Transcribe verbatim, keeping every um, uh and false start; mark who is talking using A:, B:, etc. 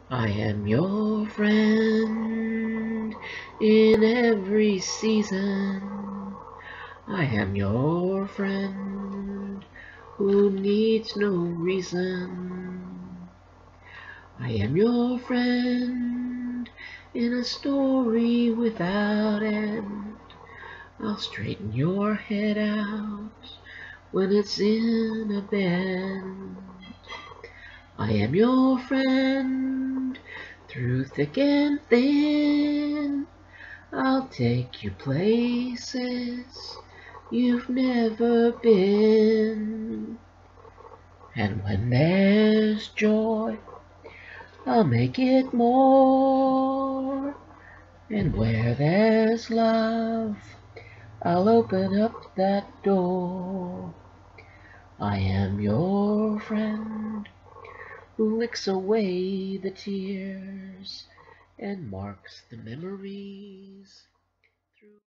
A: I am your friend in every season. I am your friend who needs no reason. I am your friend in a story without end. I'll straighten your head out when it's in a bend. I am your friend through thick and thin. I'll take you places you've never been. And when there's joy, I'll make it more. And where there's love, I'll open up that door. I am your friend who licks away the tears and marks the memories through